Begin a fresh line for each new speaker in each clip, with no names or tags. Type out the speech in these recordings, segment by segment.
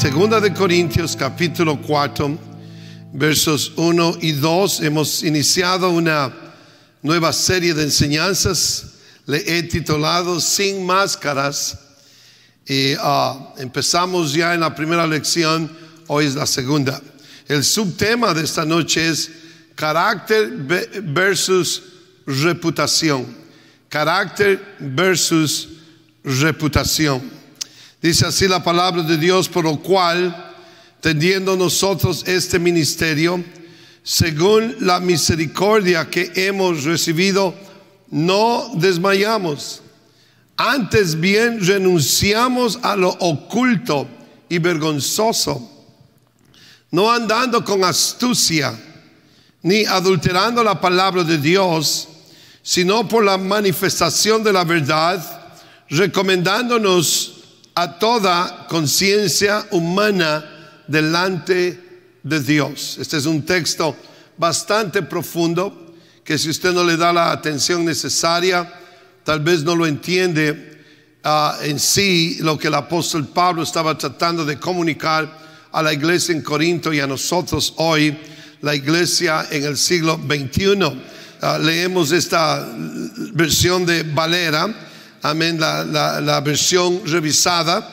Segunda de Corintios capítulo 4, versos 1 y 2. Hemos iniciado una nueva serie de enseñanzas. Le he titulado Sin Máscaras. Y empezamos ya en la primera lección. Hoy es la segunda. El subtema de esta noche es carácter versus reputación. Carácter versus reputación. Dice así la palabra de Dios: por lo cual, teniendo nosotros este ministerio, según la misericordia que hemos recibido, no desmayamos. Antes bien renunciamos a lo oculto y vergonzoso, no andando con astucia, ni adulterando la palabra de Dios, sino por la manifestación de la verdad, recomendándonos a toda conciencia humana delante de Dios. Este es un texto bastante profundo que, si usted no le da la atención necesaria, tal vez no lo entiende en sí lo que el apóstol Pablo estaba tratando de comunicar a la iglesia en Corinto y a nosotros hoy, la iglesia en el siglo XXI. Leemos esta versión de Valera. Amén, la versión revisada,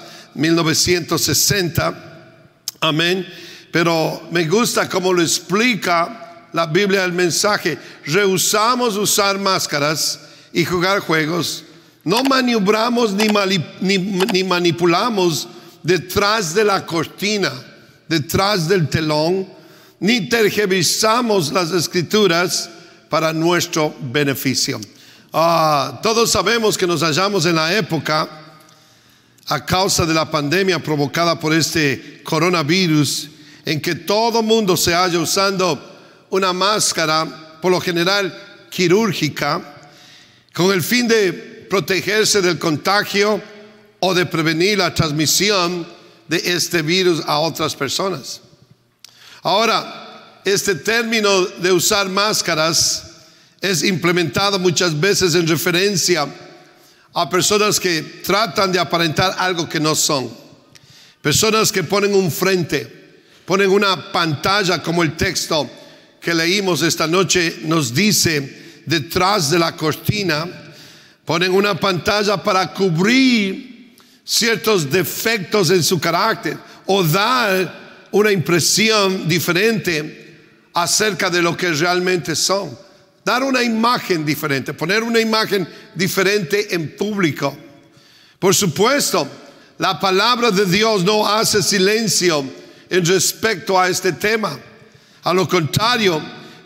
1960. Amén. Pero me gusta cómo lo explica la Biblia, el mensaje. Rehusamos usar máscaras y jugar juegos. No maniobramos ni manipulamos detrás de la cortina, detrás del telón, ni tergiversamos las escrituras para nuestro beneficio. Todos sabemos que nos hallamos en la época, a causa de la pandemia provocada por este coronavirus, en que todo mundo se halla usando una máscara, por lo general quirúrgica, con el fin de protegerse del contagio o de prevenir la transmisión de este virus a otras personas. Ahora, este término de usar máscaras es implementado muchas veces en referencia a personas que tratan de aparentar algo que no son. Personas que ponen un frente, ponen una pantalla, como el texto que leímos esta noche nos dice, detrás de la cortina. Ponen una pantalla para cubrir ciertos defectos en su carácter o dar una impresión diferente acerca de lo que realmente son. Dar una imagen diferente, poner una imagen diferente en público. Por supuesto, la palabra de Dios no hace silencio en respecto a este tema. A lo contrario,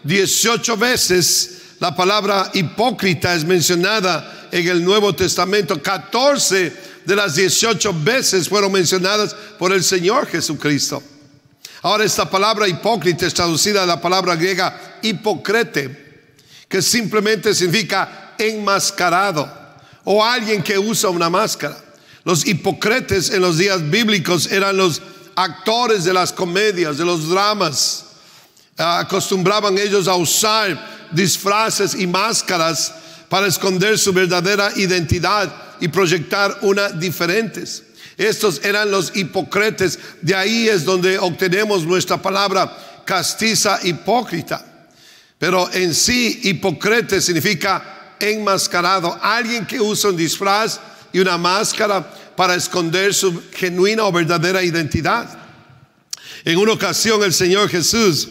18 veces la palabra hipócrita es mencionada en el Nuevo Testamento. 14 de las 18 veces fueron mencionadas por el Señor Jesucristo. Ahora, esta palabra hipócrita es traducida de la palabra griega hipócrite, que simplemente significa enmascarado o alguien que usa una máscara. Los hipócritas en los días bíblicos eran los actores de las comedias, de los dramas. Acostumbraban ellos a usar disfraces y máscaras para esconder su verdadera identidad y proyectar una diferentes. Estos eran los hipócritas. De ahí es donde obtenemos nuestra palabra castiza, hipócrita. Pero en sí, hipócrita significa enmascarado, alguien que usa un disfraz y una máscara para esconder su genuina o verdadera identidad. En una ocasión, el Señor Jesús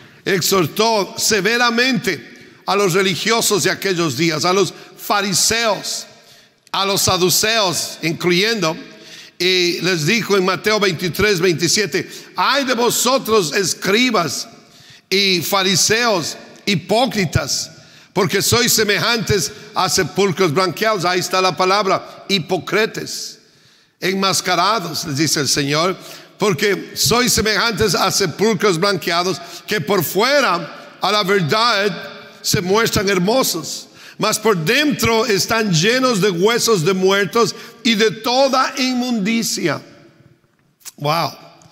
exhortó severamente a los religiosos de aquellos días, a los fariseos, a los saduceos incluyendo, y les dijo en Mateo 23, 27: ay de vosotros, escribas y fariseos, hipócritas, porque sois semejantes a sepulcros blanqueados. Ahí está la palabra, hipócritas, enmascarados, les dice el Señor, porque sois semejantes a sepulcros blanqueados, que por fuera a la verdad se muestran hermosos, mas por dentro están llenos de huesos de muertos y de toda inmundicia. Wow,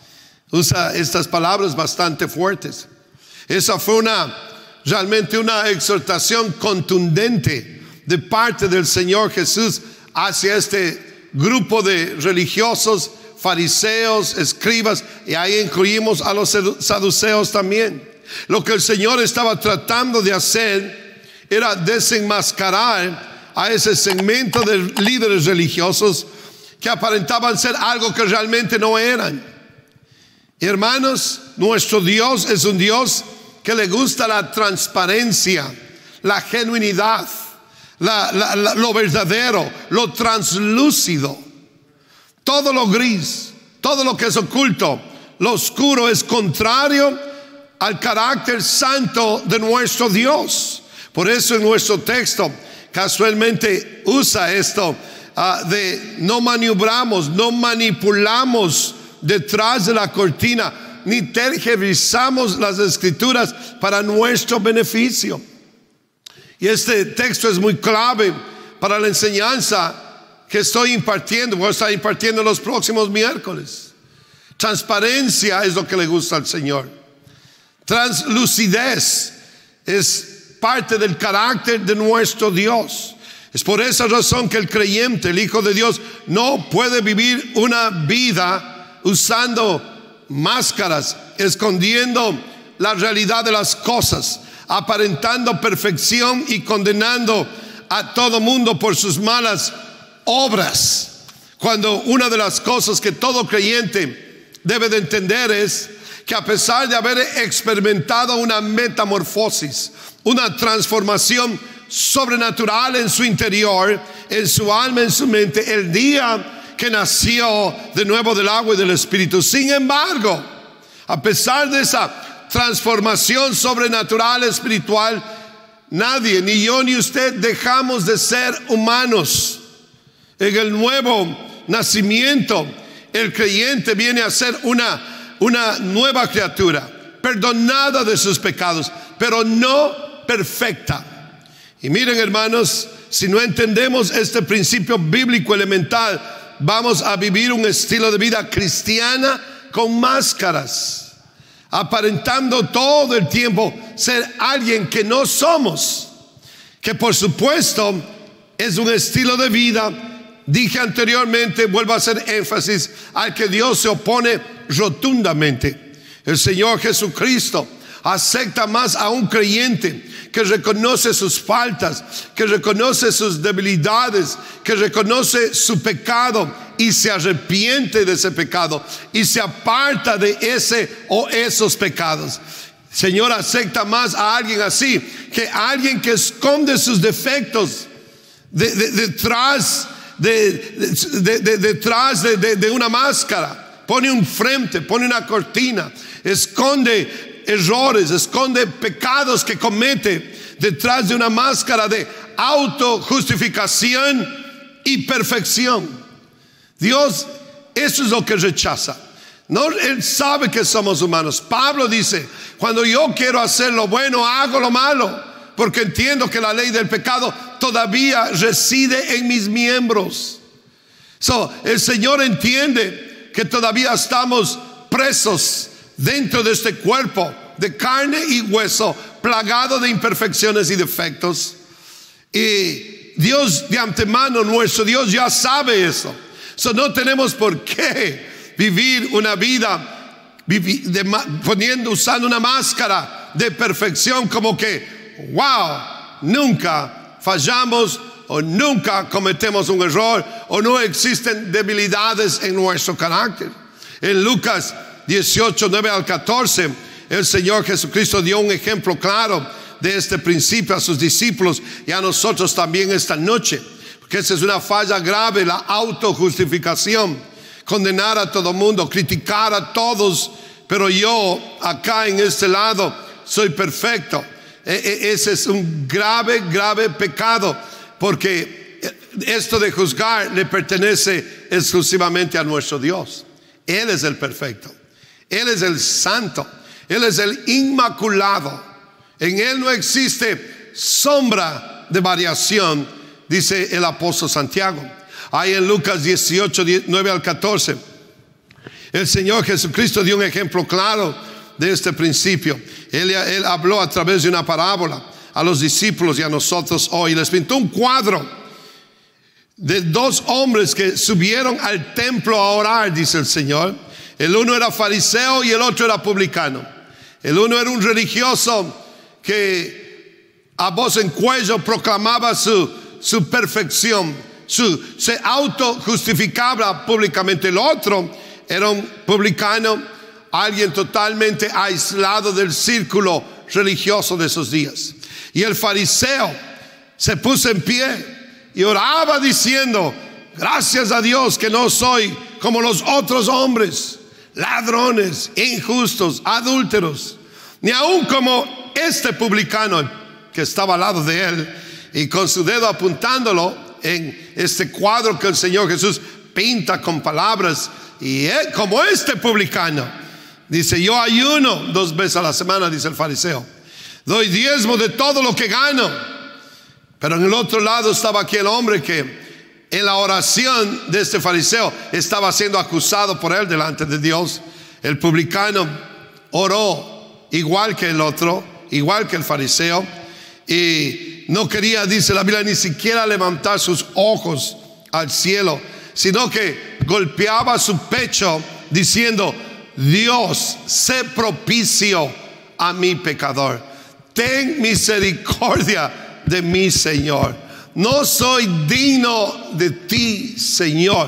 usa estas palabras bastante fuertes. Esa fue realmente una exhortación contundente de parte del Señor Jesús hacia este grupo de religiosos fariseos, escribas, y ahí incluimos a los saduceos también. Lo que el Señor estaba tratando de hacer era desenmascarar a ese segmento de líderes religiosos que aparentaban ser algo que realmente no eran. Hermanos, nuestro Dios es un Dios que le gusta la transparencia, la genuinidad, lo verdadero, lo translúcido. Todo lo gris, todo lo que es oculto, lo oscuro es contrario al carácter santo de nuestro Dios. Por eso en nuestro texto casualmente usa esto de no maniobramos, no manipulamos detrás de la cortina, ni tergiversamos las escrituras para nuestro beneficio. Y este texto es muy clave para la enseñanza que estoy impartiendo. Voy a estar impartiendo los próximos miércoles. Transparencia es lo que le gusta al Señor. Translucidez es parte del carácter de nuestro Dios. Es por esa razón que el creyente, el Hijo de Dios, no puede vivir una vida usando máscaras, escondiendo la realidad de las cosas, aparentando perfección y condenando a todo mundo por sus malas obras. Cuando una de las cosas que todo creyente debe de entender es que a pesar de haber experimentado una metamorfosis, una transformación sobrenatural en su interior, en su alma, en su mente, el día que nació de nuevo del agua y del Espíritu, sin embargo, a pesar de esa transformación sobrenatural espiritual, nadie, ni yo ni usted, dejamos de ser humanos. En el nuevo nacimiento, el creyente viene a ser una nueva criatura, perdonada de sus pecados, pero no perfecta. Y miren, hermanos, si no entendemos este principio bíblico elemental, vamos a vivir un estilo de vida cristiana con máscaras, aparentando todo el tiempo ser alguien que no somos, que por supuesto es un estilo de vida. Dije anteriormente, vuelvo a hacer énfasis, al que Dios se opone rotundamente. El Señor Jesucristo acepta más a un creyente que reconoce sus faltas, que reconoce sus debilidades, que reconoce su pecado y se arrepiente de ese pecado y se aparta de ese o esos pecados. El Señor acepta más a alguien así que a alguien que esconde sus defectos detrás de una máscara, pone un frente, pone una cortina, esconde errores, esconde pecados que comete detrás de una máscara de autojustificación y perfección. Dios, eso es lo que rechaza. No, Él sabe que somos humanos. Pablo dice, cuando yo quiero hacer lo bueno, hago lo malo, porque entiendo que la ley del pecado todavía reside en mis miembros. El Señor entiende que todavía estamos presos dentro de este cuerpo de carne y hueso, plagado de imperfecciones y defectos. Y Dios de antemano, nuestro Dios, ya sabe eso. No tenemos por qué vivir una vida usando una máscara de perfección, como que wow, nunca fallamos o nunca cometemos un error o no existen debilidades en nuestro carácter. En Lucas 18, 9 al 14, el Señor Jesucristo dio un ejemplo claro de este principio a sus discípulos y a nosotros también esta noche, porque esa es una falla grave, la autojustificación, condenar a todo mundo, criticar a todos, pero yo acá en este lado soy perfecto. Ese es un grave, grave pecado, porque esto de juzgar le pertenece exclusivamente a nuestro Dios. Él es el perfecto, Él es el santo, Él es el inmaculado. En Él no existe sombra de variación, dice el apóstol Santiago. Ahí en Lucas 18, 9 al 14, el Señor Jesucristo dio un ejemplo claro de este principio. Él habló a través de una parábola a los discípulos y a nosotros hoy. Les pintó un cuadro de dos hombres que subieron al templo a orar, dice el Señor. El uno era fariseo y el otro era publicano. El uno era un religioso que a voz en cuello proclamaba su perfección, se autojustificaba públicamente. El otro era un publicano, alguien totalmente aislado del círculo religioso de esos días. Y el fariseo se puso en pie y oraba diciendo: gracias a Dios que no soy como los otros hombres, ladrones, injustos, adúlteros, ni aun como este publicano que estaba al lado de él, y con su dedo apuntándolo en este cuadro que el Señor Jesús pinta con palabras. Y él, como este publicano, dice: yo ayuno 2 veces a la semana, dice el fariseo, doy diezmo de todo lo que gano. Pero en el otro lado estaba aquel hombre que en la oración de este fariseo estaba siendo acusado por él delante de Dios. El publicano oró igual que el otro, igual que el fariseo, y no quería, dice la Biblia, ni siquiera levantar sus ojos al cielo, sino que golpeaba su pecho diciendo: Dios, sé propicio a mi pecador, ten misericordia de mí, Señor, no soy digno de ti, Señor.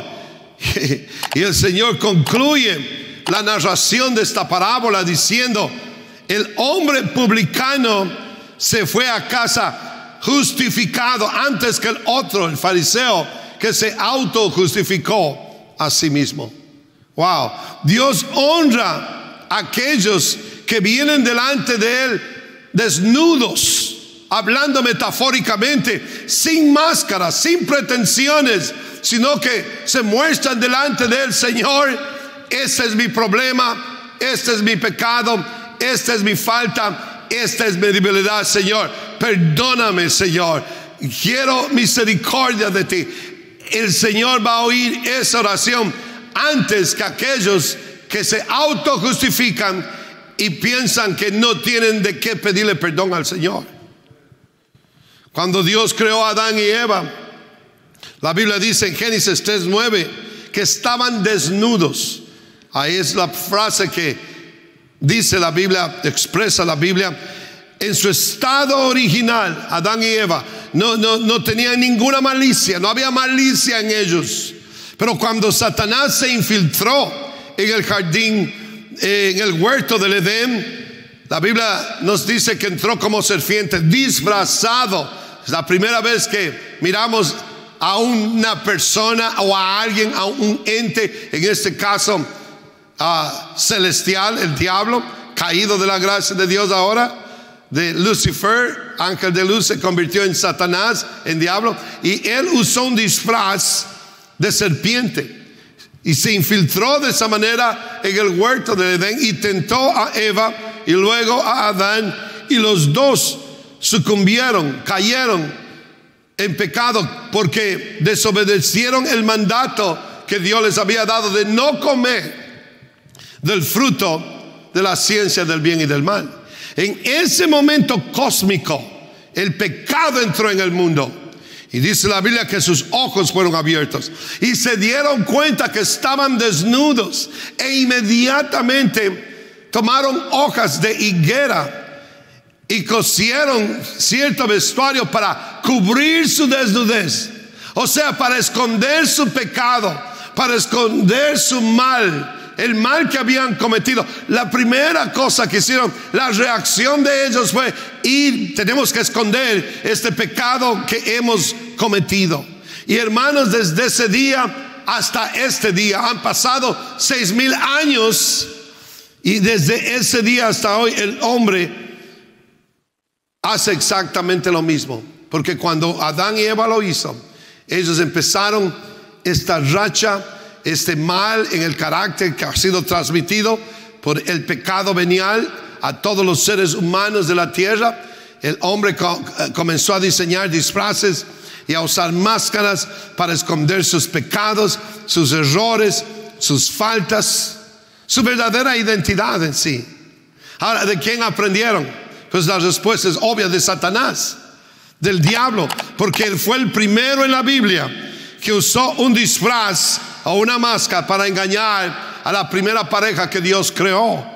Y el Señor concluye la narración de esta parábola diciendo: el hombre publicano se fue a casa justificado antes que el otro, el fariseo, que se autojustificó a sí mismo. Wow, Dios honra a aquellos que vienen delante de él desnudos, hablando metafóricamente, sin máscaras, sin pretensiones, sino que se muestran delante de él: Señor, este es mi problema, este es mi pecado, esta es mi falta, esta es mi debilidad, Señor, perdóname, Señor, quiero misericordia de ti. El Señor va a oír esa oración antes que aquellos que se autojustifican y piensan que no tienen de qué pedirle perdón al Señor. Cuando Dios creó a Adán y Eva, la Biblia dice en Génesis 3:9 que estaban desnudos. Ahí es la frase que dice la Biblia, expresa la Biblia. En su estado original, Adán y Eva no tenían ninguna malicia, no había malicia en ellos. Pero cuando Satanás se infiltró en el jardín, en el huerto del Edén, la Biblia nos dice que entró como serpiente, disfrazado. Es la primera vez que miramos a una persona o a alguien, a un ente, en este caso celestial, el diablo, caído de la gracia de Dios ahora. De Lucifer, ángel de luz, se convirtió en Satanás, en diablo, y él usó un disfraz de serpiente y se infiltró de esa manera en el huerto de Edén y tentó a Eva y luego a Adán, y los dos sucumbieron, cayeron en pecado porque desobedecieron el mandato que Dios les había dado de no comer del fruto de la ciencia del bien y del mal. En ese momento cósmico, el pecado entró en el mundo. Y dice la Biblia que sus ojos fueron abiertos y se dieron cuenta que estaban desnudos, e inmediatamente tomaron hojas de higuera y cosieron cierto vestuario para cubrir su desnudez. O sea, para esconder su pecado, para esconder su mal, el mal que habían cometido. La primera cosa que hicieron, la reacción de ellos fue: y tenemos que esconder este pecado que hemos cometido. Y hermanos, desde ese día hasta este día han pasado 6,000 años, y desde ese día hasta hoy el hombre hace exactamente lo mismo. Porque cuando Adán y Eva lo hizo, ellos empezaron esta racha, este mal en el carácter que ha sido transmitido por el pecado venial a todos los seres humanos de la tierra. El hombre comenzó a diseñar disfraces y a usar máscaras para esconder sus pecados, sus errores, sus faltas, su verdadera identidad en sí. Ahora, ¿de quién aprendieron? Pues la respuesta es obvia: de Satanás, del diablo, porque él fue el primero en la Biblia que usó un disfraz o una máscara para engañar a la primera pareja que Dios creó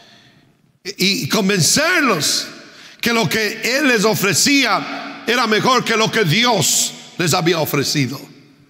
y convencerlos que lo que Él les ofrecía era mejor que lo que Dios les había ofrecido.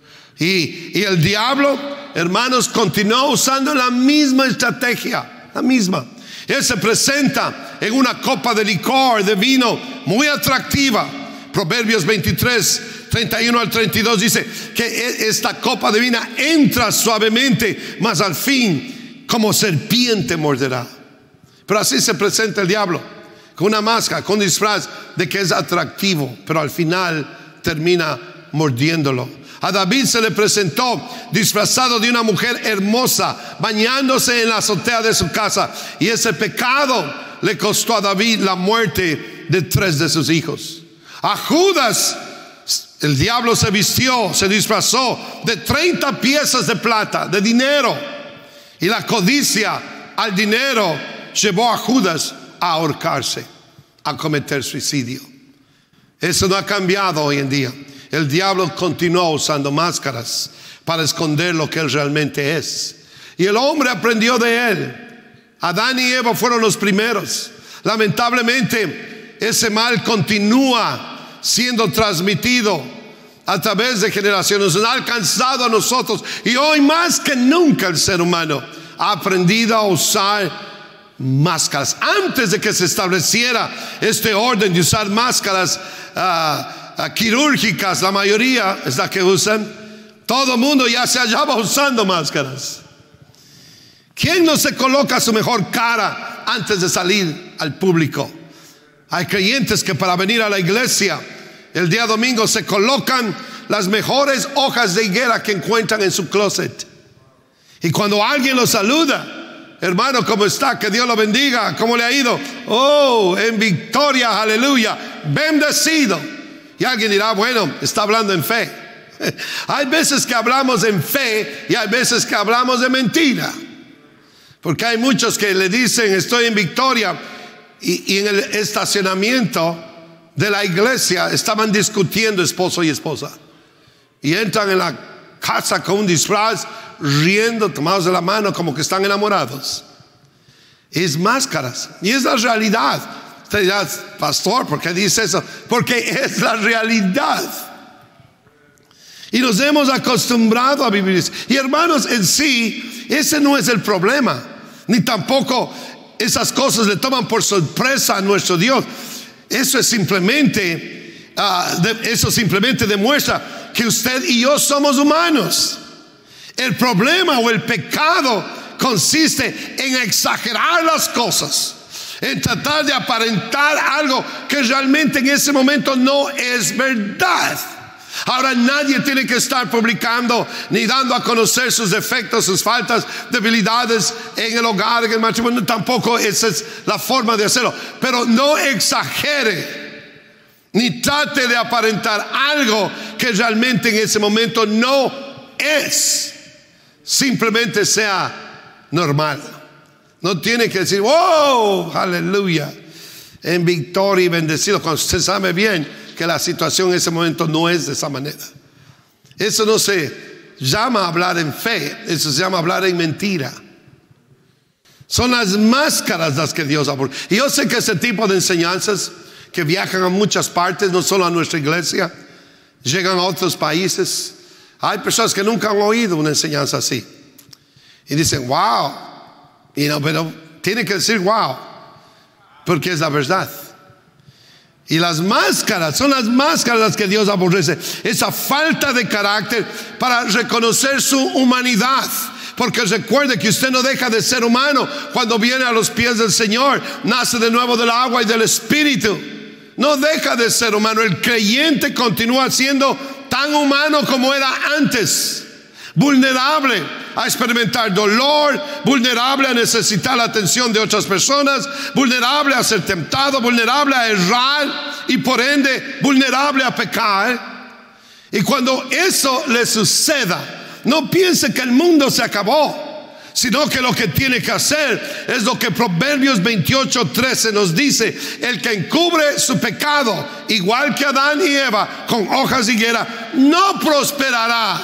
Y el diablo, hermanos, continuó usando la misma estrategia, la misma. Él se presenta en una copa de licor, de vino, muy atractiva. Proverbios 23, 31 al 32 dice que esta copa de vino entra suavemente, mas al fin como serpiente morderá. Pero así se presenta el diablo, con una máscara, con un disfraz de que es atractivo, pero al final termina mordiéndolo. A David se le presentó disfrazado de una mujer hermosa, bañándose en la azotea de su casa, y ese pecado le costó a David la muerte de 3 de sus hijos. A Judas el diablo se vistió, se disfrazó de 30 piezas de plata, de dinero, y la codicia al dinero llevó a Judas a ahorcarse, a cometer suicidio. Eso no ha cambiado hoy en día. El diablo continuó usando máscaras para esconder lo que él realmente es, y el hombre aprendió de él. Adán y Eva fueron los primeros. Lamentablemente ese mal continúa siendo transmitido a través de generaciones. Nos ha alcanzado a nosotros, y hoy más que nunca el ser humano ha aprendido a usar máscaras. Antes de que se estableciera este orden de usar máscaras quirúrgicas, la mayoría es la que usan. Todo el mundo ya se hallaba usando máscaras. ¿Quién no se coloca su mejor cara antes de salir al público? Hay creyentes que para venir a la iglesia el día domingo se colocan las mejores hojas de higuera que encuentran en su closet, y cuando alguien los saluda: hermano, ¿cómo está? Que Dios lo bendiga, ¿cómo le ha ido? Oh, en victoria, aleluya, bendecido. Y alguien dirá: bueno, está hablando en fe. Hay veces que hablamos en fe y hay veces que hablamos de mentira, porque hay muchos que le dicen estoy en victoria, y en el estacionamiento de la iglesia estaban discutiendo esposo y esposa, y entran en la casa con un disfraz, riendo, tomados de la mano, como que están enamorados. Es máscaras, y es la realidad. Usted dirá: pastor, ¿por qué dice eso? Porque es la realidad, y nos hemos acostumbrado a vivir eso. Y hermanos, en sí ese no es el problema, ni tampoco esas cosas le toman por sorpresa a nuestro Dios. Eso simplemente demuestra que usted y yo somos humanos. El problema o el pecado consiste en exagerar las cosas, en tratar de aparentar algo que realmente en ese momento no es verdad. Ahora, nadie tiene que estar publicando ni dando a conocer sus defectos, sus faltas, debilidades en el hogar, en el matrimonio. Tampoco esa es la forma de hacerlo. Pero no exagere, ni trate de aparentar algo que realmente en ese momento no es. Simplemente sea normal. No tiene que decir: wow, aleluya, en victoria y bendecido, cuando usted sabe bien que la situación en ese momento no es de esa manera. Eso no se llama hablar en fe, eso se llama hablar en mentira. Son las máscaras las que Dios aborrece. Y yo sé que ese tipo de enseñanzas que viajan a muchas partes, no solo a nuestra iglesia, llegan a otros países. Hay personas que nunca han oído una enseñanza así y dicen: wow, pero tienen que decir wow, porque es la verdad. Y las máscaras, son las máscaras las que Dios aborrece. Esa falta de carácter para reconocer su humanidad. Porque recuerde que usted no deja de ser humano cuando viene a los pies del Señor. Nace de nuevo del agua y del Espíritu. No deja de ser humano. El creyente continúa siendo tan humano como era antes. Vulnerable a experimentar dolor, vulnerable a necesitar la atención de otras personas, vulnerable a ser tentado, vulnerable a errar y por ende vulnerable a pecar. Y cuando eso le suceda, no piense que el mundo se acabó, sino que lo que tiene que hacer es lo que Proverbios 28:13 nos dice: el que encubre su pecado, igual que Adán y Eva, con hojas de higuera, no prosperará.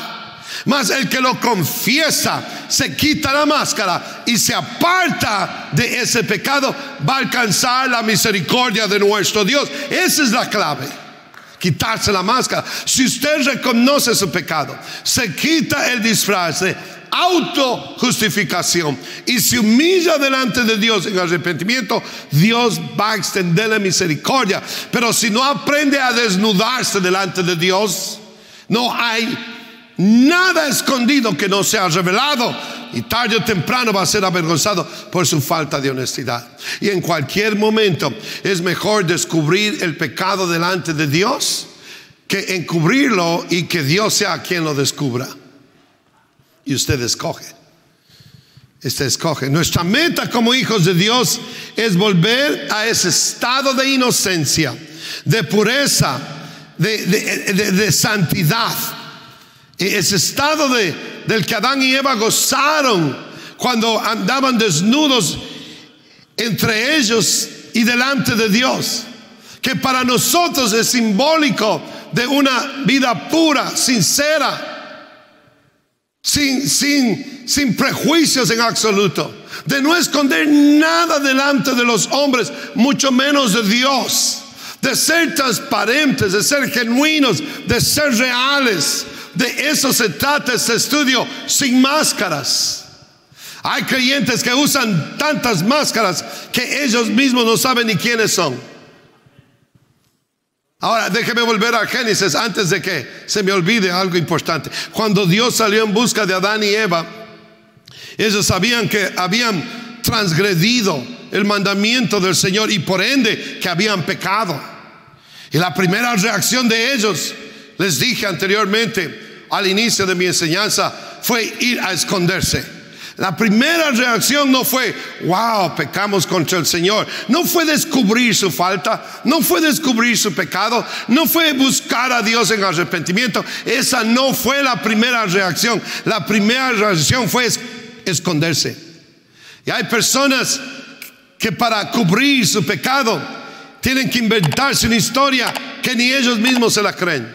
Mas el que lo confiesa, se quita la máscara y se aparta de ese pecado, va a alcanzar la misericordia de nuestro Dios. Esa es la clave. Quitarse la máscara. Si usted reconoce su pecado, se quita el disfraz de autojustificación y se humilla delante de Dios en arrepentimiento, Dios va a extenderle misericordia. Pero si no aprende a desnudarse delante de Dios, no hay nada escondido que no sea revelado, y tarde o temprano va a ser avergonzado por su falta de honestidad. Y en cualquier momento es mejor descubrir el pecado delante de Dios que encubrirlo y que Dios sea quien lo descubra. Y usted escoge. Usted escoge. Nuestra meta como hijos de Dios es volver a ese estado de inocencia, de pureza, de santidad. Ese estado del que Adán y Eva gozaron cuando andaban desnudos entre ellos y delante de Dios, que para nosotros es simbólico de una vida pura, sincera, sin prejuicios en absoluto, de no esconder nada delante de los hombres, mucho menos de Dios, de ser transparentes, de ser genuinos, de ser reales. De eso se trata este estudio, sin máscaras. Hay creyentes que usan tantas máscaras que ellos mismos no saben ni quiénes son. Ahora déjeme volver a Génesis antes de que se me olvide algo importante. Cuando Dios salió en busca de Adán y Eva, ellos sabían que habían transgredido el mandamiento del Señor y por ende que habían pecado. Y la primera reacción de ellos, les dije anteriormente al inicio de mi enseñanza, fue ir a esconderse. La primera reacción no fue: wow, pecamos contra el Señor. No fue descubrir su falta, no fue descubrir su pecado, no fue buscar a Dios en arrepentimiento. Esa no fue la primera reacción. La primera reacción fue esconderse. Y hay personas que para cubrir su pecado tienen que inventarse una historia que ni ellos mismos se la creen.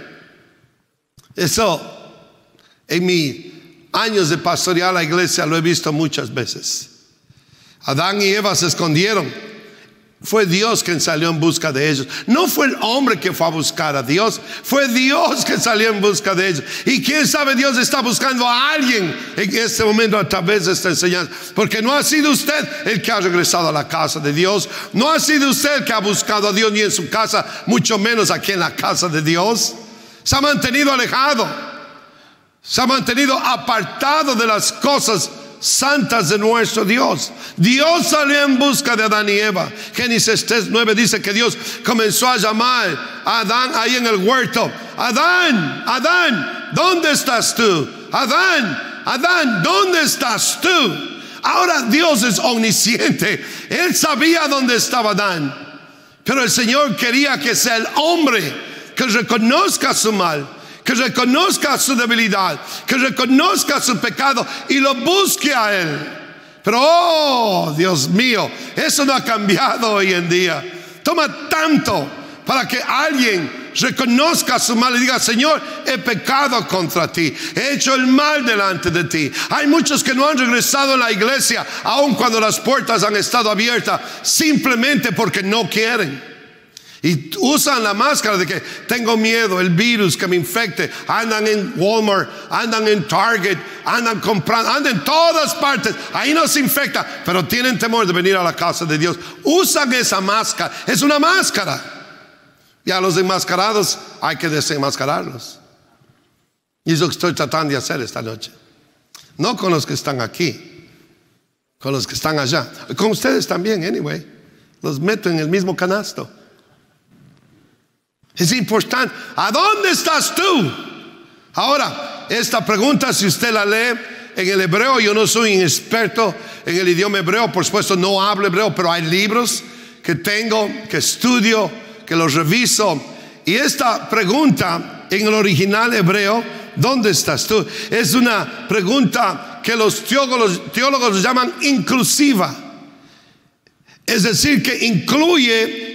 Eso en mis años de pastorear a la iglesia lo he visto muchas veces. Adán y Eva se escondieron. Fue Dios quien salió en busca de ellos. No fue el hombre que fue a buscar a Dios, fue Dios que salió en busca de ellos. Y quién sabe, Dios está buscando a alguien en este momento a través de esta enseñanza, porque no ha sido usted el que ha regresado a la casa de Dios, no ha sido usted el que ha buscado a Dios ni en su casa, mucho menos aquí en la casa de Dios. Se ha mantenido alejado, se ha mantenido apartado de las cosas santas de nuestro Dios. Dios salió en busca de Adán y Eva. Génesis 3:9 dice que Dios comenzó a llamar a Adán ahí en el huerto: Adán, Adán, ¿dónde estás tú? Adán, Adán, ¿dónde estás tú? Ahora Dios es omnisciente. Él sabía dónde estaba Adán, pero el Señor quería que sea el hombre que reconozca su mal, que reconozca su debilidad, que reconozca su pecado y lo busque a Él. Pero oh, Dios mío, eso no ha cambiado hoy en día. Toma tanto para que alguien reconozca su mal y diga: Señor, he pecado contra ti, he hecho el mal delante de ti. Hay muchos que no han regresado a la iglesia aun cuando las puertas han estado abiertas, simplemente porque no quieren. Y usan la máscara de que tengo miedo, el virus que me infecte. Andan en Walmart, andan en Target, andan comprando, andan en todas partes. Ahí no se infecta, pero tienen temor de venir a la casa de Dios. Usan esa máscara, es una máscara. Y a los enmascarados hay que desenmascararlos. Y es lo que estoy tratando de hacer esta noche. No con los que están aquí, con los que están allá. Con ustedes también, anyway. Los meto en el mismo canasto. Es importante. ¿A dónde estás tú? Ahora, esta pregunta, si usted la lee en el hebreo, yo no soy un experto en el idioma hebreo, por supuesto no hablo hebreo, pero hay libros que tengo, que estudio, que los reviso. Y esta pregunta en el original hebreo, ¿dónde estás tú?, es una pregunta que los teólogos llaman inclusiva. Es decir, que incluye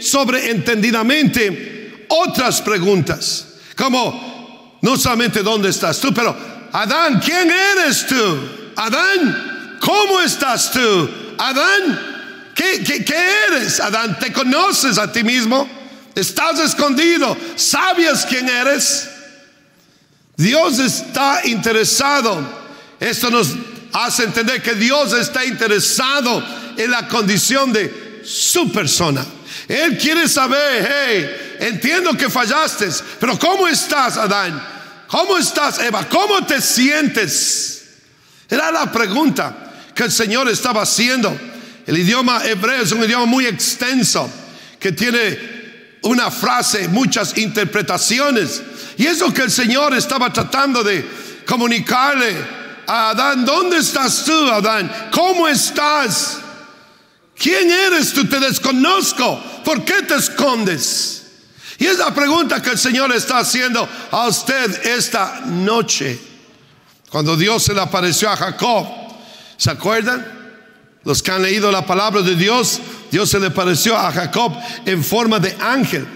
sobreentendidamente otras preguntas, como no solamente dónde estás tú, pero Adán, ¿quién eres tú? Adán, ¿cómo estás tú? Adán, ¿qué eres? Adán, ¿te conoces a ti mismo? ¿Estás escondido? ¿Sabes quién eres? Dios está interesado. Esto nos hace entender que Dios está interesado en la condición de su persona. Él quiere saber, hey, entiendo que fallaste, pero ¿cómo estás, Adán? ¿Cómo estás, Eva? ¿Cómo te sientes? Era la pregunta que el Señor estaba haciendo. El idioma hebreo es un idioma muy extenso que tiene una frase, muchas interpretaciones. Y es lo que el Señor estaba tratando de comunicarle a Adán. ¿Dónde estás tú, Adán? ¿Cómo estás? ¿Quién eres tú? Te desconozco. ¿Por qué te escondes? Y es la pregunta que el Señor está haciendo a usted esta noche. Cuando Dios se le apareció a Jacob, ¿se acuerdan? Los que han leído la palabra de Dios, Dios se le apareció a Jacob en forma de ángel.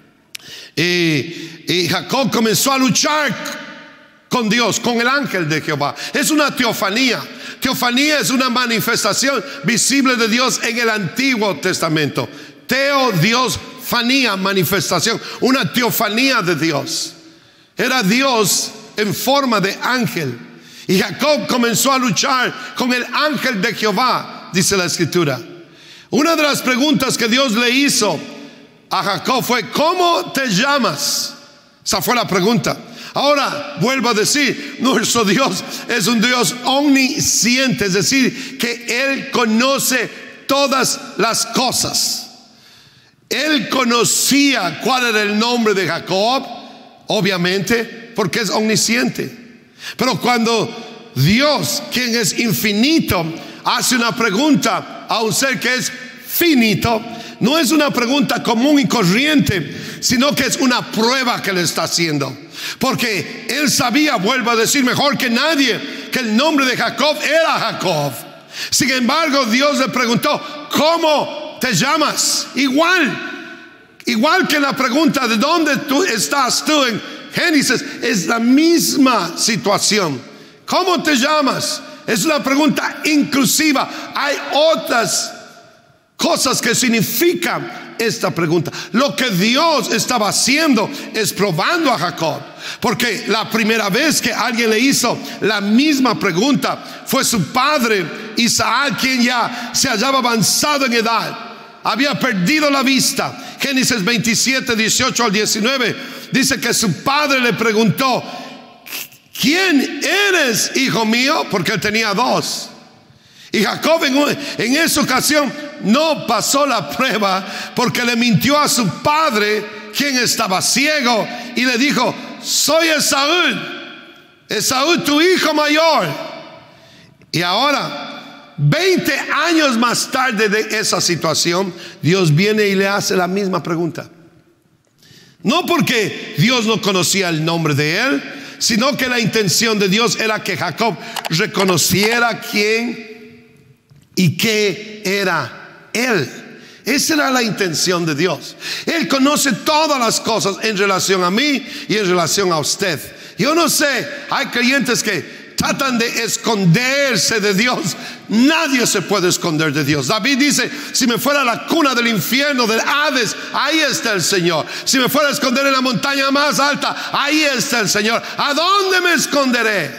Y Jacob comenzó a luchar con Dios, con el ángel de Jehová. Es una teofanía. Teofanía es una manifestación visible de Dios en el Antiguo Testamento. Teo, Dios, fanía, manifestación. Una teofanía de Dios. Era Dios en forma de ángel. Y Jacob comenzó a luchar con el ángel de Jehová, dice la Escritura. Una de las preguntas que Dios le hizo a Jacob fue: ¿cómo te llamas? Esa fue la pregunta. Ahora vuelvo a decir, nuestro Dios es un Dios omnisciente, es decir, que Él conoce todas las cosas. Él conocía cuál era el nombre de Jacob, obviamente, porque es omnisciente. Pero cuando Dios, quien es infinito, hace una pregunta a un ser que es finito, no es una pregunta común y corriente, sino que es una prueba que le está haciendo. Porque él sabía, vuelvo a decir mejor que nadie, que el nombre de Jacob era Jacob. Sin embargo, Dios le preguntó: ¿cómo te llamas? Igual que la pregunta de dónde estás tú en Génesis, es la misma situación. ¿Cómo te llamas? Es una pregunta inclusiva. Hay otras cosas que significan esta pregunta. Lo que Dios estaba haciendo es probando a Jacob, porque la primera vez que alguien le hizo la misma pregunta fue su padre Isaac, quien ya se hallaba avanzado en edad, había perdido la vista. Génesis 27, 18 al 19 dice que su padre le preguntó: ¿quién eres, hijo mío? Porque él tenía dos. Y Jacob en esa ocasión no pasó la prueba, porque le mintió a su padre, quien estaba ciego, y le dijo: soy Esaú, tu hijo mayor. Y ahora, 20 años más tarde de esa situación, Dios viene y le hace la misma pregunta. No porque Dios no conocía el nombre de él, sino que la intención de Dios era que Jacob reconociera quién y qué era él. Esa era la intención de Dios. Él conoce todas las cosas en relación a mí y en relación a usted. Yo no sé, hay creyentes que tratan de esconderse de Dios. Nadie se puede esconder de Dios. David dice: si me fuera a la cuna del infierno, del Hades, ahí está el Señor. Si me fuera a esconder en la montaña más alta, ahí está el Señor. ¿A dónde me esconderé?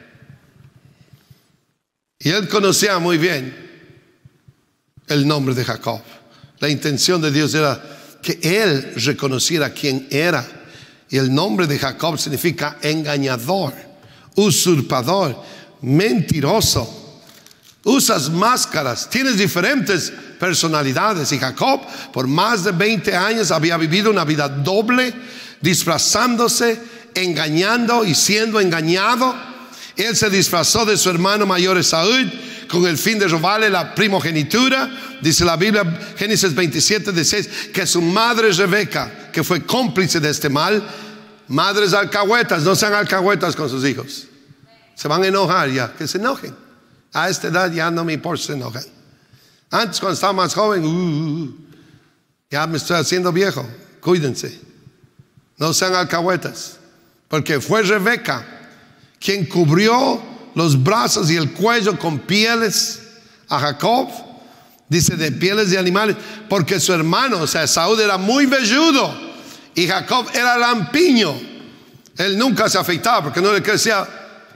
Y él conocía muy bien el nombre de Jacob. La intención de Dios era que él reconociera quién era. Y el nombre de Jacob significa engañador, usurpador, mentiroso. Usas máscaras, tienes diferentes personalidades. Y Jacob por más de 20 años había vivido una vida doble, disfrazándose, engañando y siendo engañado. Él se disfrazó de su hermano mayor Esaú con el fin de robarle la primogenitura. Dice la Biblia, Génesis 27, 16, que su madre Rebeca, que fue cómplice de este mal. Madres alcahuetas, no sean alcahuetas con sus hijos. Se van a enojar ya, que se enojen. A esta edad ya no me importa, se enojan. Antes, cuando estaba más joven, ya me estoy haciendo viejo. Cuídense, no sean alcahuetas, porque fue Rebeca quien cubrió los brazos y el cuello con pieles a Jacob. Dice de pieles de animales, porque su hermano, o sea, Esaú, era muy velludo y Jacob era lampiño. Él nunca se afeitaba porque no le crecía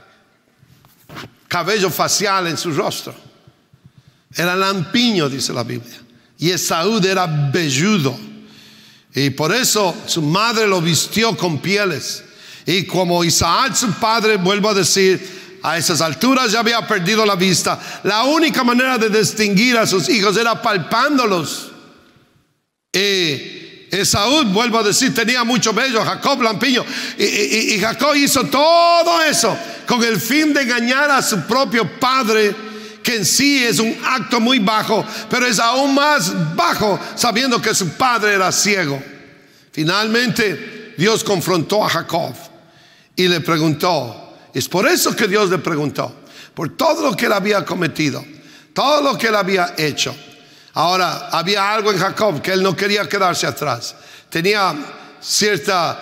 cabello facial en su rostro. Era lampiño, dice la Biblia. Y Esaú era velludo. Y por eso su madre lo vistió con pieles. Y como Isaac, su padre, vuelvo a decir, a esas alturas ya había perdido la vista, la única manera de distinguir a sus hijos era palpándolos. Esaú, vuelvo a decir, tenía mucho vello, Jacob lampiño. Y Jacob hizo todo eso con el fin de engañar a su propio padre, que en sí es un acto muy bajo, pero es aún más bajo sabiendo que su padre era ciego. Finalmente Dios confrontó a Jacob y le preguntó. Es por eso que Dios le preguntó, por todo lo que él había cometido, todo lo que él había hecho. Ahora, había algo en Jacob que él no quería quedarse atrás. Tenía cierta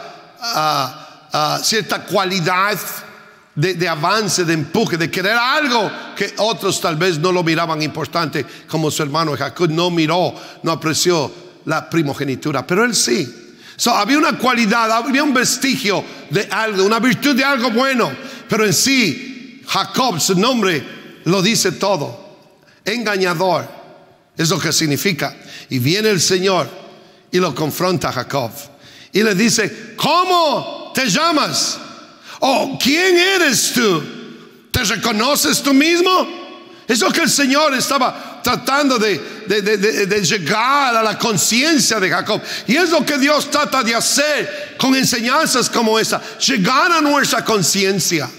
cualidad de avance, de empuje, de querer algo que otros tal vez no lo miraban importante, como su hermano Jacob no miró, no apreció la primogenitura, pero él sí. Había una cualidad, había un vestigio de algo, una virtud de algo bueno, pero en sí Jacob, su nombre lo dice todo. Engañador es lo que significa. Y viene el Señor y lo confronta a Jacob y le dice: ¿cómo te llamas? ¿O quién eres tú? ¿Te reconoces tú mismo? Es lo que el Señor estaba tratando de llegar a la conciencia de Jacob. Y es lo que Dios trata de hacer con enseñanzas como esta: llegar a nuestra conciencia,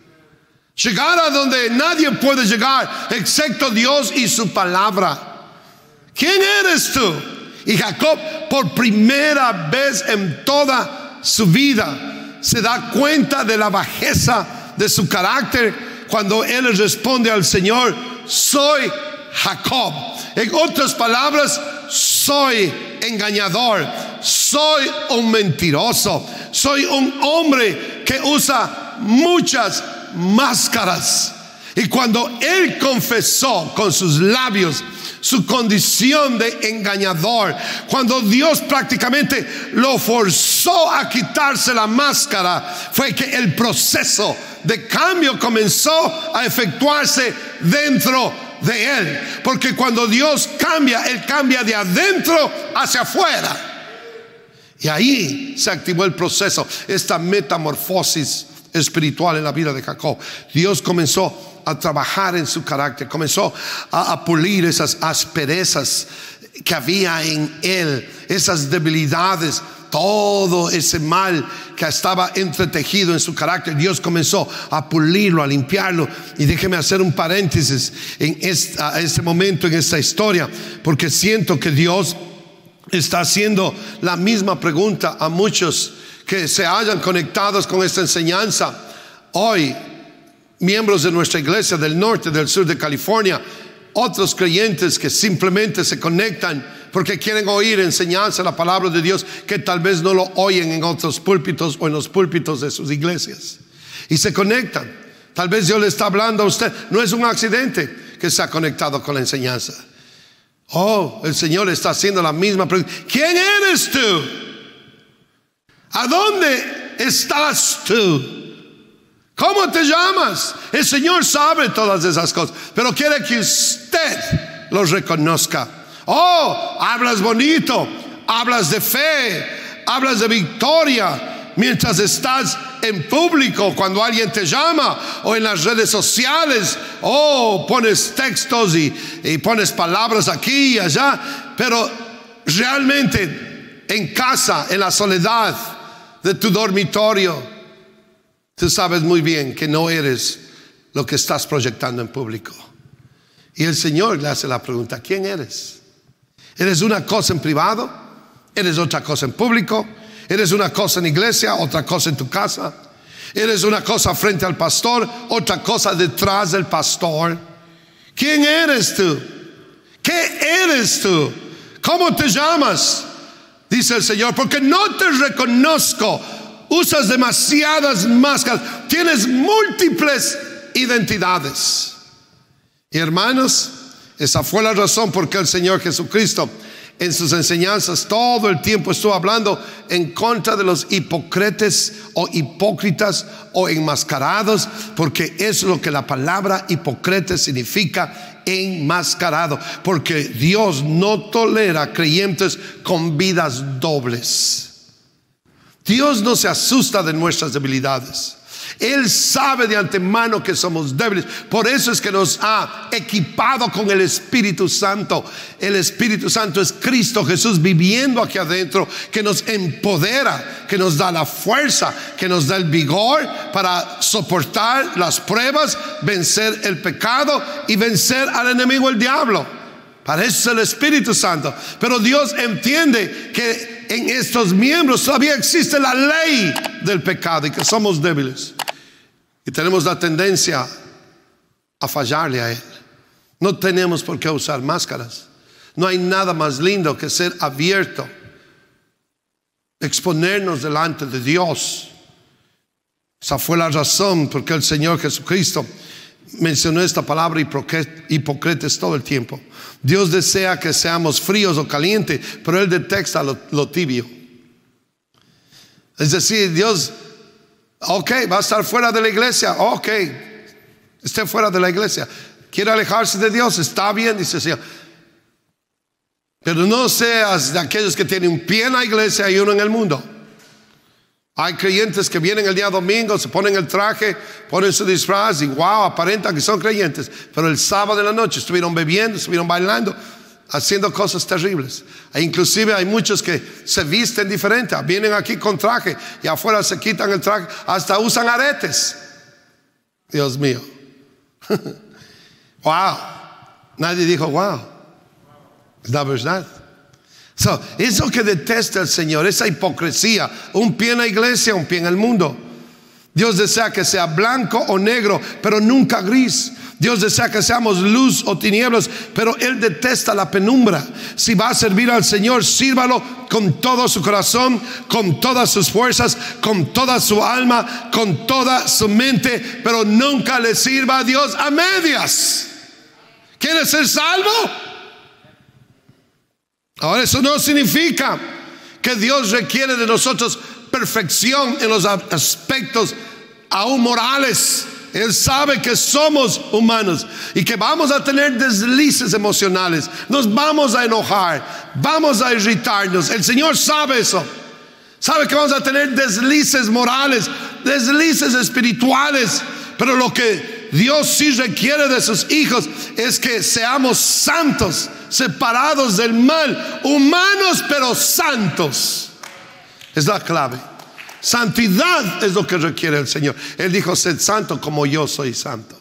llegar a donde nadie puede llegar excepto Dios y su palabra. ¿Quién eres tú? Y Jacob, por primera vez en toda su vida, se da cuenta de la bajeza de su carácter cuando él responde al Señor: soy Jacob. En otras palabras, soy engañador, soy un mentiroso, soy un hombre que usa muchas máscaras. Y cuando él confesó con sus labios su condición de engañador, cuando Dios prácticamente lo forzó a quitarse la máscara, fue que el proceso de cambio comenzó a efectuarse dentro de él. Porque cuando Dios cambia, él cambia de adentro hacia afuera. Y ahí se activó el proceso, esta metamorfosis espiritual en la vida de Jacob. Dios comenzó a trabajar en su carácter, comenzó a pulir esas asperezas que había en él, esas debilidades, todo ese mal que estaba entretejido en su carácter. Dios comenzó a pulirlo, a limpiarlo. Y déjeme hacer un paréntesis en este momento, en esta historia, porque siento que Dios está haciendo la misma pregunta a muchos que se hayan conectados con esta enseñanza hoy, miembros de nuestra iglesia del norte, del sur de California, otros creyentes que simplemente se conectan porque quieren oír enseñanza, la palabra de Dios, que tal vez no lo oyen en otros púlpitos o en los púlpitos de sus iglesias, y se conectan. Tal vez Dios le está hablando a usted. No es un accidente que se ha conectado con la enseñanza. Oh, el Señor está haciendo la misma pregunta: ¿quién eres tú? ¿A dónde estás tú? ¿Cómo te llamas? El Señor sabe todas esas cosas, pero quiere que usted los reconozca. Oh, hablas bonito, hablas de fe, hablas de victoria mientras estás en público, cuando alguien te llama, o en las redes sociales. Oh, pones textos y pones palabras aquí y allá, pero realmente en casa, en la soledad de tu dormitorio, tú sabes muy bien que no eres lo que estás proyectando en público. Y el Señor le hace la pregunta: ¿quién eres? ¿Eres una cosa en privado? ¿Eres otra cosa en público? ¿Eres una cosa en iglesia, otra cosa en tu casa? ¿Eres una cosa frente al pastor, otra cosa detrás del pastor? ¿Quién eres tú? ¿Qué eres tú? ¿Cómo te llamas? Dice el Señor: porque no te reconozco. Usas demasiadas máscaras, tienes múltiples identidades. Y hermanos, esa fue la razón por qué el Señor Jesucristo en sus enseñanzas todo el tiempo estuvo hablando en contra de los hipócritas o hipócritas o enmascarados, porque eso es lo que la palabra hipócrita significa, enmascarado, porque Dios no tolera creyentes con vidas dobles. Dios no se asusta de nuestras debilidades. Él sabe de antemano que somos débiles. Por eso es que nos ha equipado con el Espíritu Santo. El Espíritu Santo es Cristo Jesús viviendo aquí adentro, que nos empodera, que nos da la fuerza, que nos da el vigor para soportar las pruebas, vencer el pecado y vencer al enemigo, el diablo. Para eso es el Espíritu Santo. Pero Dios entiende que en estos miembros todavía existe la ley del pecado y que somos débiles y tenemos la tendencia a fallarle a Él. No tenemos por qué usar máscaras. No hay nada más lindo que ser abierto, exponernos delante de Dios. Esa fue la razón por qué el Señor Jesucristo mencionó esta palabra hipócritas todo el tiempo. Dios desea que seamos fríos o calientes, pero Él detesta lo tibio. Es decir, Dios, ok, va a estar fuera de la iglesia, ok, esté fuera de la iglesia. Quiere alejarse de Dios, está bien, dice el Señor. Pero no seas de aquellos que tienen un pie en la iglesia y uno en el mundo. Hay creyentes que vienen el día domingo, se ponen el traje, ponen su disfraz y wow, aparentan que son creyentes, pero el sábado de la noche estuvieron bebiendo, estuvieron bailando, haciendo cosas terribles. E inclusive hay muchos que se visten diferente, vienen aquí con traje y afuera se quitan el traje, hasta usan aretes. Dios mío. Wow. Nadie dijo wow. Es la verdad. Es lo que detesta el Señor, esa hipocresía. Un pie en la iglesia, un pie en el mundo. Dios desea que sea blanco o negro, pero nunca gris. Dios desea que seamos luz o tinieblas, pero Él detesta la penumbra. Si va a servir al Señor, sírvalo con todo su corazón, con todas sus fuerzas, con toda su alma, con toda su mente, pero nunca le sirva a Dios a medias. ¿Quieres ser salvo? Ahora, eso no significa que Dios requiere de nosotros perfección en los aspectos aún morales. Él sabe que somos humanos y que vamos a tener deslices emocionales. Nos vamos a enojar, vamos a irritarnos. El Señor sabe eso. Sabe que vamos a tener deslices morales, deslices espirituales. Pero lo que Dios sí requiere de sus hijos es que seamos santos, separados del mal, humanos pero santos. Es la clave. Santidad es lo que requiere el Señor. Él dijo: sed santo como yo soy santo.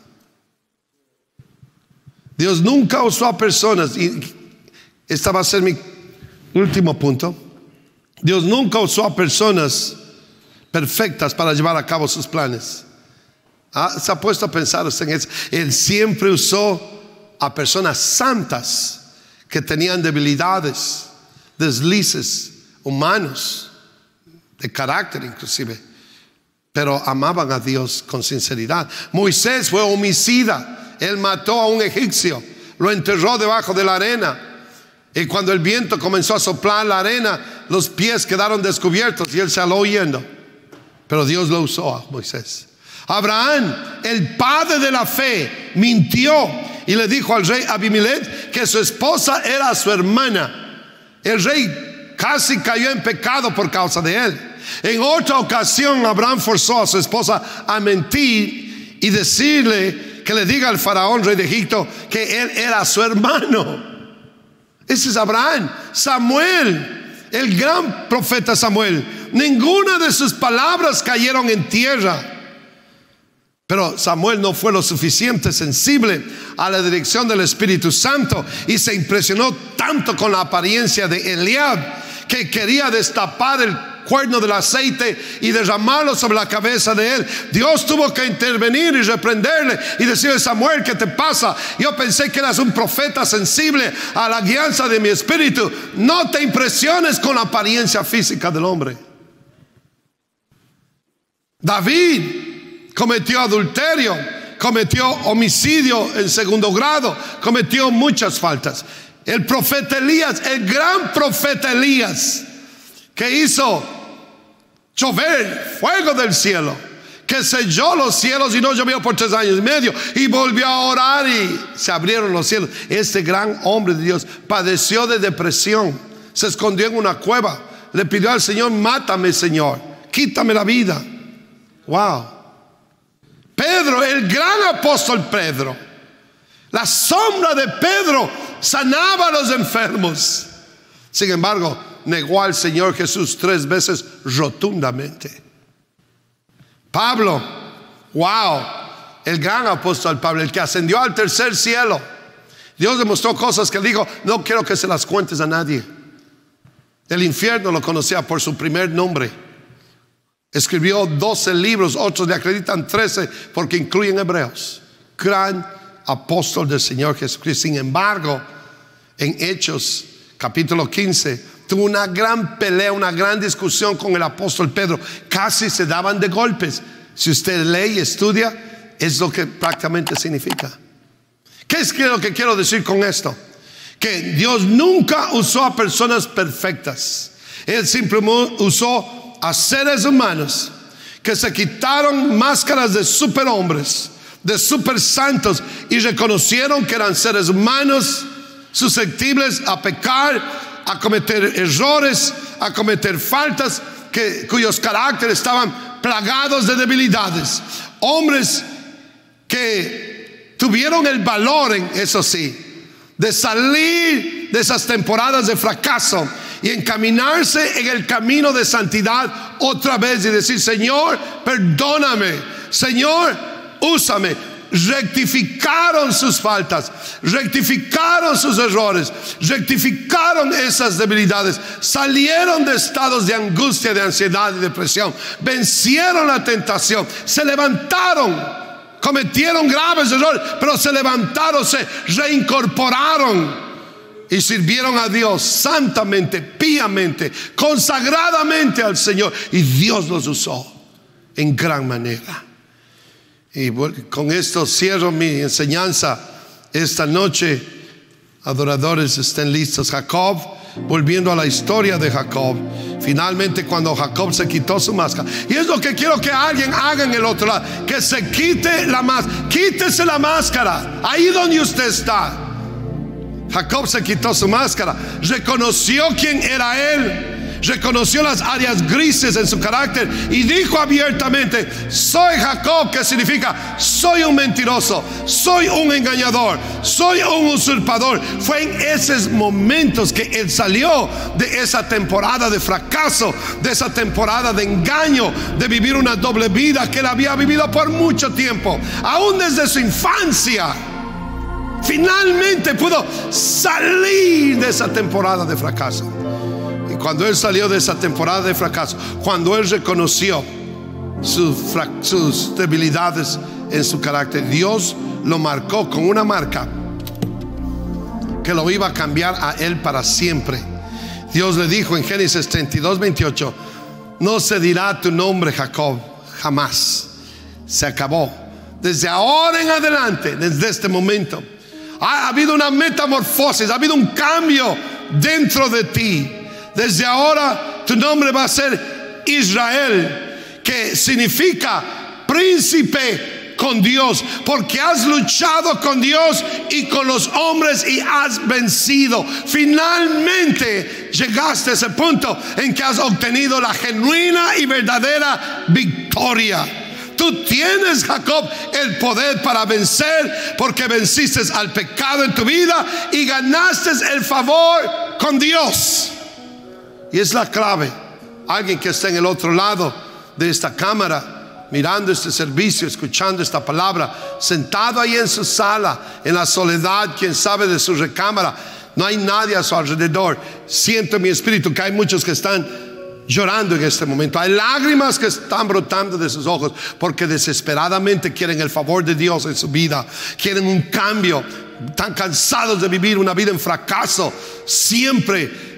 Dios nunca usó a personas, y este va a ser mi último punto. Dios nunca usó a personas perfectas para llevar a cabo sus planes. ¿Se ha puesto a pensar usted en eso? Él siempre usó a personas santas que tenían debilidades, deslices humanos, de carácter inclusive, pero amaban a Dios con sinceridad. Moisés fue homicida. Él mató a un egipcio, lo enterró debajo de la arena, y cuando el viento comenzó a soplar la arena, los pies quedaron descubiertos y él salió huyendo. Pero Dios lo usó a Moisés. Abraham, el padre de la fe, mintió y le dijo al rey Abimelech que su esposa era su hermana. El rey casi cayó en pecado por causa de él. En otra ocasión, Abraham forzó a su esposa a mentir y decirle que le diga al faraón, rey de Egipto, que él era su hermano. Ese es Abraham. Samuel, el gran profeta Samuel, ninguna de sus palabras cayeron en tierra. Pero Samuel no fue lo suficiente sensible a la dirección del Espíritu Santo y se impresionó tanto con la apariencia de Eliab que quería destapar el cuerno del aceite y derramarlo sobre la cabeza de él. Dios tuvo que intervenir y reprenderle y decirle: Samuel, ¿qué te pasa? Yo pensé que eras un profeta sensible a la guianza de mi espíritu. No te impresiones con la apariencia física del hombre. David, cometió adulterio, cometió homicidio en segundo grado, cometió muchas faltas. El profeta Elías, el gran profeta Elías, que hizo llover fuego del cielo, que selló los cielos y no llovió por 3 años y medio, y volvió a orar y se abrieron los cielos. Este gran hombre de Dios padeció de depresión, se escondió en una cueva, le pidió al Señor: mátame, Señor, quítame la vida. Wow. Pedro, el gran apóstol Pedro, la sombra de Pedro sanaba a los enfermos. Sin embargo, negó al Señor Jesús 3 veces rotundamente. Pablo, wow, el gran apóstol Pablo, el que ascendió al tercer cielo. Dios demostró cosas que él dijo: no quiero que se las cuentes a nadie. El infierno lo conocía por su primer nombre. Escribió 12 libros, otros le acreditan 13 porque incluyen hebreos. Gran apóstol del Señor Jesucristo. Sin embargo, en Hechos capítulo 15 tuvo una gran pelea, una gran discusión con el apóstol Pedro. Casi se daban de golpes. Si usted lee y estudia, es lo que prácticamente significa. ¿Qué es lo que quiero decir con esto? Que Dios nunca usó a personas perfectas. Él simplemente usó a seres humanos que se quitaron máscaras de superhombres, de super santos, y reconocieron que eran seres humanos susceptibles a pecar, a cometer errores, a cometer faltas, cuyos caracteres estaban plagados de debilidades. Hombres que tuvieron el valor, eso sí, de salir de esas temporadas de fracaso y encaminarse en el camino de santidad otra vez y decir: Señor, perdóname, Señor, úsame. Rectificaron sus faltas, rectificaron sus errores, rectificaron esas debilidades, salieron de estados de angustia, de ansiedad y depresión, vencieron la tentación, se levantaron, cometieron graves errores, pero se levantaron, se reincorporaron y sirvieron a Dios santamente, piamente, consagradamente al Señor, y Dios los usó en gran manera. Y con esto cierro mi enseñanza esta noche. Adoradores, estén listos. Jacob, volviendo a la historia de Jacob, finalmente cuando Jacob se quitó su máscara, y es lo que quiero que alguien haga en el otro lado, que se quite la máscara. Quítese la máscara ahí donde usted está. Jacob se quitó su máscara, reconoció quién era él, reconoció las áreas grises en su carácter y dijo abiertamente: soy Jacob, que significa soy un mentiroso, soy un engañador, soy un usurpador. Fue en esos momentos que él salió de esa temporada de fracaso, de esa temporada de engaño, de vivir una doble vida que él había vivido por mucho tiempo, aún desde su infancia. Finalmente pudo salir de esa temporada de fracaso. Y cuando él salió de esa temporada de fracaso, cuando él reconoció sus debilidades en su carácter, Dios lo marcó con una marca que lo iba a cambiar a él para siempre. Dios le dijo en Génesis 32:28: no se dirá tu nombre Jacob, jamás. Se acabó. Desde ahora en adelante, desde este momento, ha habido una metamorfosis, ha habido un cambio dentro de ti. Desde ahora tu nombre va a ser Israel, que significa príncipe con Dios, porque has luchado con Dios y con los hombres y has vencido. Finalmente llegaste a ese punto en que has obtenido la genuina y verdadera victoria. Tú tienes, Jacob, el poder para vencer, porque venciste al pecado en tu vida y ganaste el favor con Dios. Y es la clave. Alguien que está en el otro lado de esta cámara, mirando este servicio, escuchando esta palabra, sentado ahí en su sala, en la soledad, quién sabe, de su recámara, no hay nadie a su alrededor. Siento en mi espíritu que hay muchos que están llorando en este momento. Hay lágrimas que están brotando de sus ojos, porque desesperadamente quieren el favor de Dios en su vida, quieren un cambio. Están cansados de vivir una vida en fracaso, siempre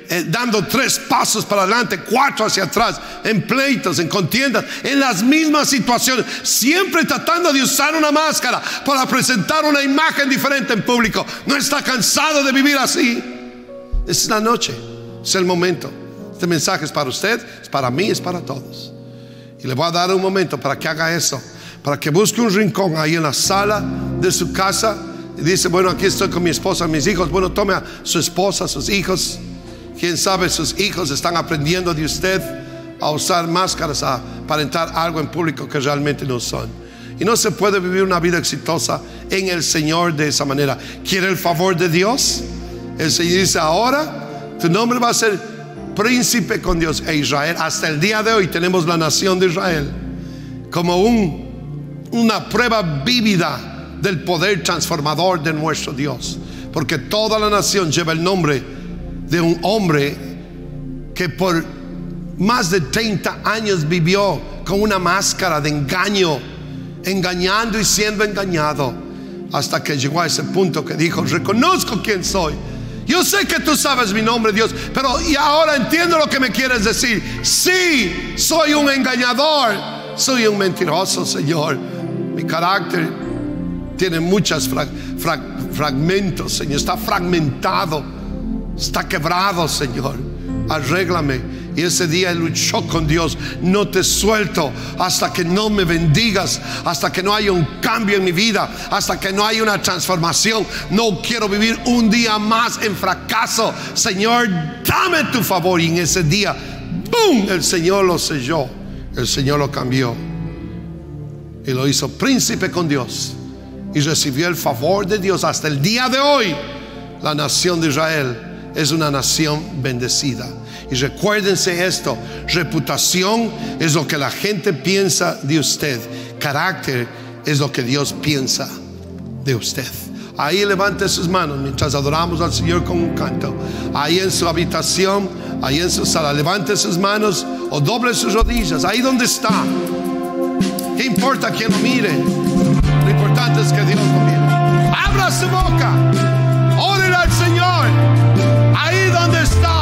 dando 3 pasos para adelante, 4 hacia atrás, en pleitos, en contiendas, en las mismas situaciones, siempre tratando de usar una máscara para presentar una imagen diferente en público. ¿No está cansado de vivir así? Es la noche, es el momento. Este mensaje es para usted, es para mí, es para todos. Y le voy a dar un momento para que haga eso, para que busque un rincón ahí en la sala de su casa y dice: bueno, aquí estoy con mi esposa, mis hijos. Bueno, tome a su esposa, a sus hijos. Quién sabe, sus hijos están aprendiendo de usted a usar máscaras, a aparentar algo en público que realmente no son. Y no se puede vivir una vida exitosa en el Señor de esa manera. ¿Quiere el favor de Dios? El Señor dice: ahora tu nombre va a ser príncipe con Dios e Israel. Hasta el día de hoy tenemos la nación de Israel como una prueba vívida del poder transformador de nuestro Dios, porque toda la nación lleva el nombre de un hombre que por más de 30 años vivió con una máscara de engaño, engañando y siendo engañado, hasta que llegó a ese punto que dijo: reconozco quién soy. Yo sé que tú sabes mi nombre, Dios, pero y ahora entiendo lo que me quieres decir. Sí, soy un engañador, soy un mentiroso, Señor. Mi carácter tiene muchos fragmentos, Señor. Está fragmentado, está quebrado, Señor. Arréglame. Y ese día él luchó con Dios: no te suelto hasta que no me bendigas, hasta que no haya un cambio en mi vida, hasta que no haya una transformación. No quiero vivir un día más en fracaso. Señor, dame tu favor. Y en ese día, ¡boom!, el Señor lo selló, el Señor lo cambió y lo hizo príncipe con Dios, y recibió el favor de Dios. Hasta el día de hoy, la nación de Israel es una nación bendecida. Y recuérdense esto: reputación es lo que la gente piensa de usted, carácter es lo que Dios piensa de usted. Ahí levante sus manos mientras adoramos al Señor con un canto. Ahí en su habitación, ahí en su sala, levante sus manos o doble sus rodillas, ahí donde está. ¿Qué importa quién lo mire? Lo importante es que Dios lo mire. Abra su boca, órele al Señor ahí donde está.